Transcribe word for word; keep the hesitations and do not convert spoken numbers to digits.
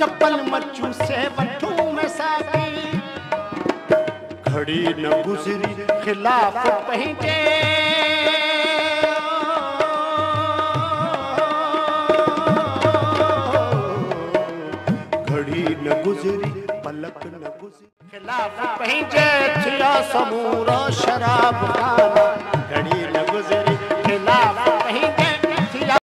चप्पल मच्छू से वठूं में साकी, घड़ी न गुजरी खिलाफ पंहिंजे, घड़ी न गुजरी पलक न गुजरी खिलाफ पंहिंजे, थिया समूरा शराब खाना, घड़ी न गुजरी खिलाफ पंहिंजे।